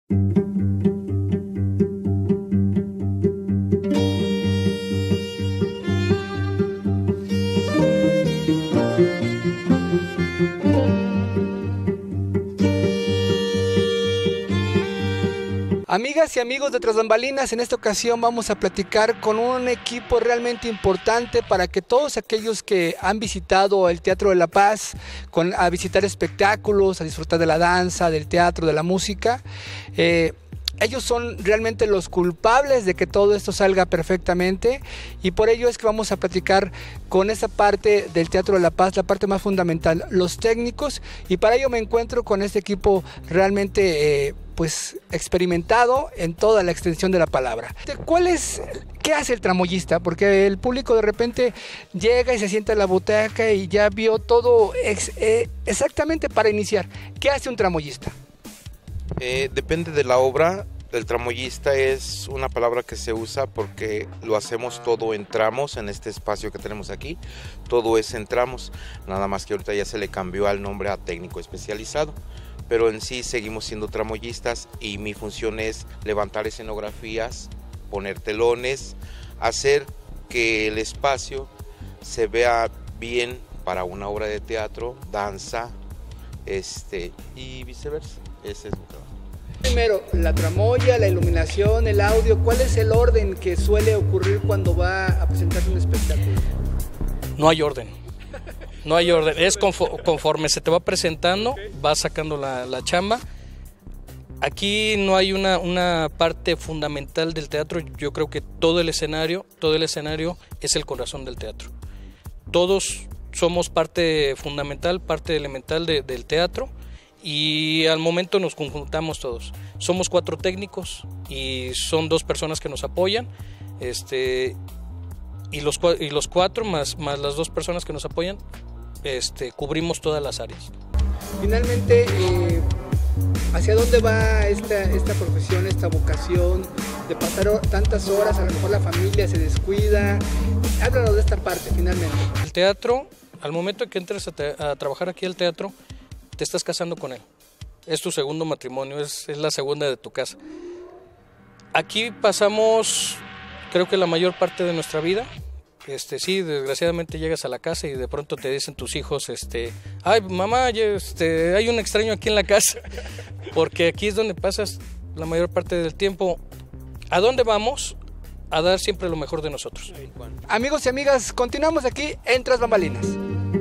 Amigas y amigos de Tras Bambalinas, en esta ocasión vamos a platicar con un equipo realmente importante para que todos aquellos que han visitado el Teatro de la Paz, a visitar espectáculos, a disfrutar de la danza, del teatro, de la música, ellos son realmente los culpables de que todo esto salga perfectamente, y por ello es que vamos a platicar con esa parte del Teatro de la Paz, la parte más fundamental, los técnicos, y para ello me encuentro con este equipo realmente pues experimentado en toda la extensión de la palabra. ¿Qué hace el tramoyista? Porque el público de repente llega y se sienta en la butaca y ya vio todo exactamente para iniciar. ¿Qué hace un tramoyista? Depende de la obra. El tramoyista es una palabra que se usa porque lo hacemos todo en tramos. En este espacio que tenemos aquí, todo es en tramos, nada más que ahorita ya se le cambió al nombre a técnico especializado, pero en sí seguimos siendo tramoyistas, y mi función es levantar escenografías, poner telones, hacer que el espacio se vea bien para una obra de teatro, danza, y viceversa. Ese es mi trabajo. Primero, la tramoya, la iluminación, el audio. ¿Cuál es el orden que suele ocurrir cuando va a presentarse un espectáculo? No hay orden. No hay orden. Es conforme se te va presentando, vas sacando la chamba. Aquí no hay una parte fundamental del teatro. Yo creo que todo el escenario es el corazón del teatro. Todos somos parte fundamental, parte elemental del teatro. Y al momento nos conjuntamos todos. Somos 4 técnicos y son 2 personas que nos apoyan, y los 4 más las 2 personas que nos apoyan, cubrimos todas las áreas. Finalmente, ¿hacia dónde va esta profesión, esta vocación de pasar tantas horas? A lo mejor la familia se descuida. Háblanos de esta parte finalmente. El teatro, al momento en que entres a trabajar aquí al teatro, te estás casando con él. Es tu segundo matrimonio, es la segunda de tu casa. Aquí pasamos, creo que la mayor parte de nuestra vida. Sí, desgraciadamente llegas a la casa y de pronto te dicen tus hijos, ay, mamá, hay un extraño aquí en la casa. Porque aquí es donde pasas la mayor parte del tiempo. ¿A dónde vamos? A dar siempre lo mejor de nosotros. Amigos y amigas, continuamos aquí en Tras Bambalinas.